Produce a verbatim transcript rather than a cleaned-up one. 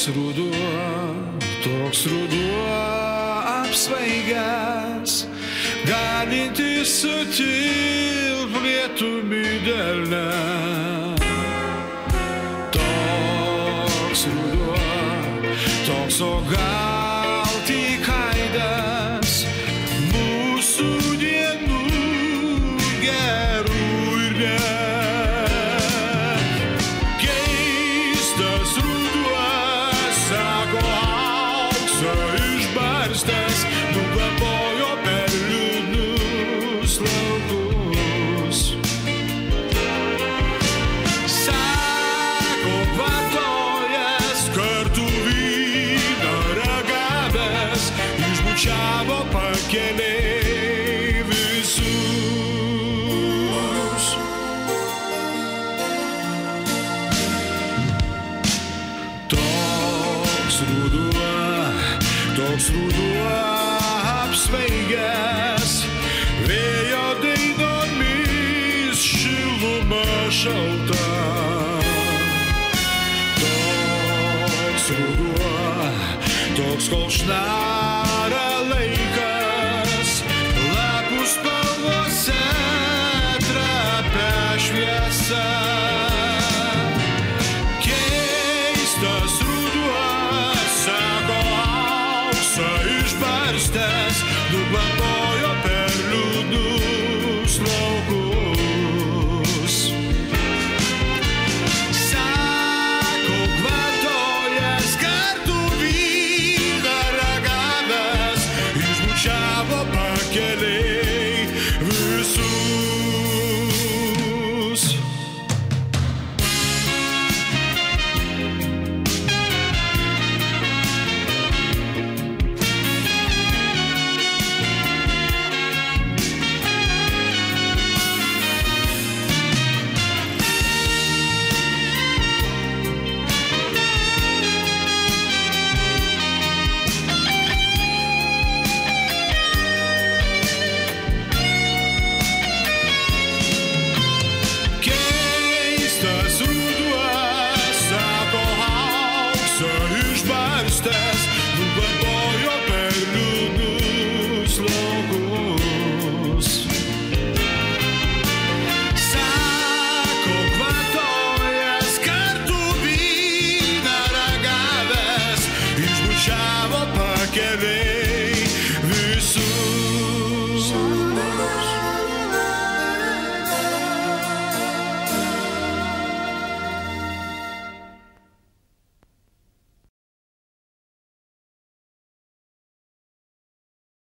ruduo, toks ruduo apsvaigęs, galintis sutilpt lietumi delne. Toks ruduo, toks o gal tik aidas mūsų dienų gerų ir ne. Keistas ruduo, sako aukso išbarstęs, nukvapojo per liūdnus laukus. Sako vartojęs, kartu vyną ragavęs, išbučiavo pakeliai visus. Toks ruduo, toks ruduo apsvaigęs, vėjo dainomis šiluma šalta. Toks ruduo, toks kol šnara laikas, lapų spalvose trapia šviesa. Keistas ruduo, sako aukso išbarstęs, nukvapojo per liūdnus laukus. Sako vartojęs, kartu vyną ragavęs, išbučiavo pakeliai visus. Keistas ruduo, sako aukso išbarstęs, nukvapojo per liūdnus laukus. Sako vartojęs, kartu vyną ragavęs, išbučiavo pakeliai